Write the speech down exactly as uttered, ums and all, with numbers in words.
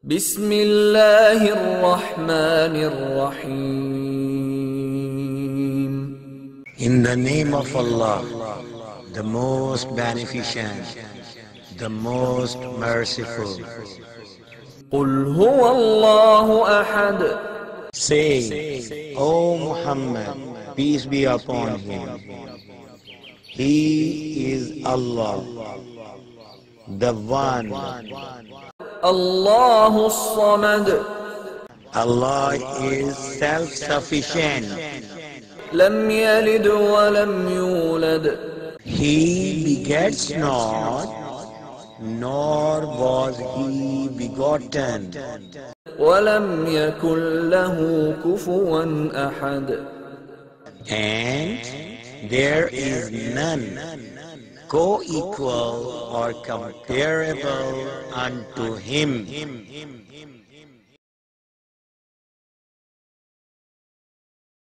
بسم الله الرحمن الرحيم. In the name of Allah, the most beneficent, the most merciful. قل هو الله أحد. Say, O Muhammad, peace be upon him, He is Allah, the One. الله الصمد. Allah is self-sufficient. لم يلد ولم يولد. He begets not, nor was He begotten. ولم يكن له كفوا أحد. And there is none co-equal or comparable unto Him.